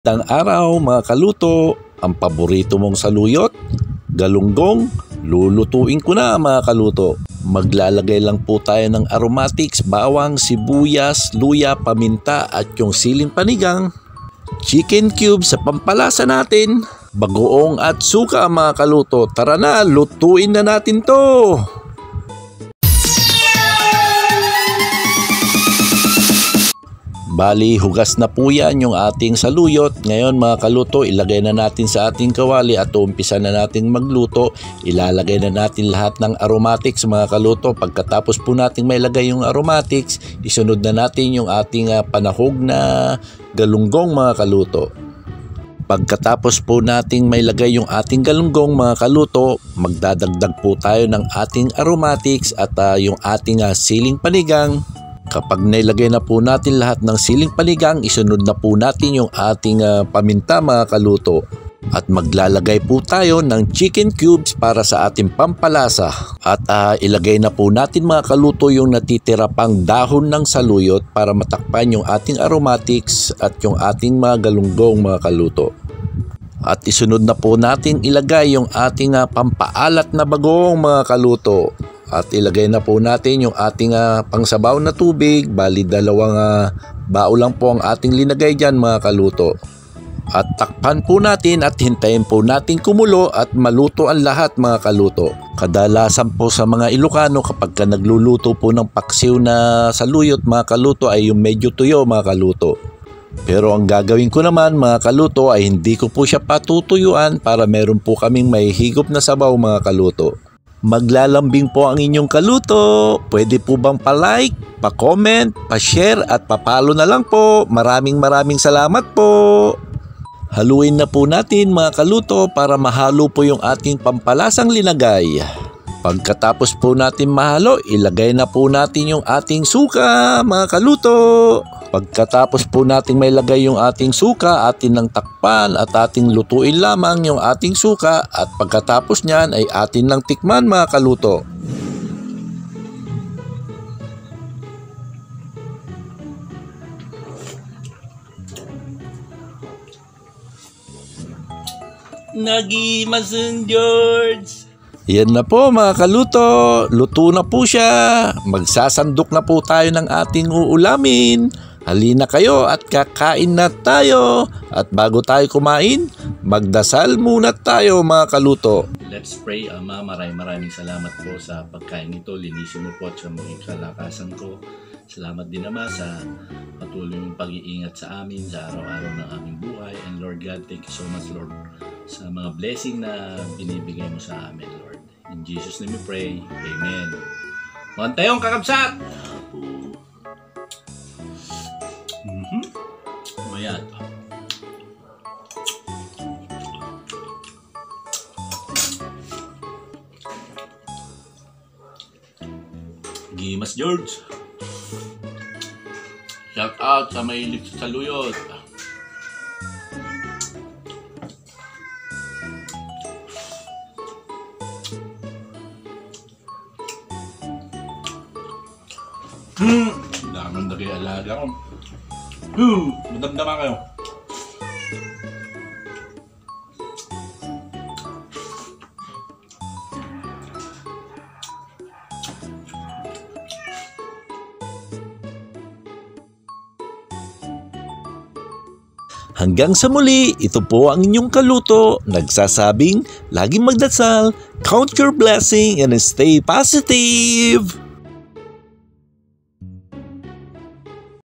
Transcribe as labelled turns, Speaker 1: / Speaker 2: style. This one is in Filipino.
Speaker 1: Magandang araw mga kaluto, ang paborito mong saluyot, galunggong, lulutuin ko na mga kaluto. Maglalagay lang po tayo ng aromatics, bawang, sibuyas, luya, paminta at yung siling panigang. Chicken cubes sa pampalasa natin, bagoong at suka mga kaluto. Tara na, lutuin na natin to! Bali, hugas na po yan yung ating saluyot. Ngayon mga kaluto, ilagay na natin sa ating kawali at umpisa na natin magluto. Ilalagay na natin lahat ng aromatics mga kaluto. Pagkatapos po natin may lagay yung aromatics, isunod na natin yung ating panahog na galunggong mga kaluto. Pagkatapos po nating may lagay yung ating galunggong mga kaluto, magdadagdag po tayo ng ating aromatics at yung ating siling panigang. Kapag nailagay na po natin lahat ng siling panigang, isunod na po natin yung ating paminta mga kaluto. At maglalagay po tayo ng chicken cubes para sa ating pampalasa. At ilagay na po natin mga kaluto yung natitira pang dahon ng saluyot para matakpan yung ating aromatics at yung ating mga galunggong mga kaluto. At isunod na po natin ilagay yung ating pampaalat na bagoong mga kaluto. At ilagay na po natin yung ating pangsabaw na tubig. Bali dalawang bao lang po ang ating linagay dyan mga kaluto. At takpan po natin at hintayin po natin kumulo at maluto ang lahat mga kaluto. Kadalasan po sa mga Ilocano kapag nagluluto po ng paksiw na saluyot mga kaluto ay yung medyo tuyo mga kaluto. Pero ang gagawin ko naman mga kaluto ay hindi ko po siya patutuyuan para meron po kaming may higop na sabaw mga kaluto. Maglalambing po ang inyong kaluto. Pwede po bang pa-like, pa-comment, pa-share at pa-follow na lang po. Maraming salamat po. Haluin na po natin mga kaluto para mahalo po yung ating pampalasang linagay. Pagkatapos po natin mahalo, ilagay na po natin yung ating suka mga kaluto. Pagkatapos po natin may lagay yung ating suka, atin ng takpan at ating lutuin lamang yung ating suka at pagkatapos nyan ay atin lang tikman mga kaluto. Nagimasang George! Yan na po mga kaluto, luto na po siya. Magsasandok na po tayo ng ating uulamin. Halina kayo at kakain na tayo. At bago tayo kumain, magdasal muna tayo mga kaluto.
Speaker 2: Let's pray. Ama, maraming salamat po sa pagkain nito. Linisin mo po at sa mga kalakasan ko. Salamat din naman sa patuloy mong pag-iingat sa amin sa araw-araw ng aming buhay. And Lord God, thank you so much Lord sa mga blessing na binibigay mo sa amin Lord. In Jesus' name we pray. Amen. Mga tayong kakabsat! Ayan. Gimas George. Shout out sa mahilig sa saluyot. Damang na kayo alaga ko. Madamdama kayo.
Speaker 1: Hanggang sa muli, ito po ang inyong kaluto, nagsasabing laging magdasal, count your blessing and stay positive!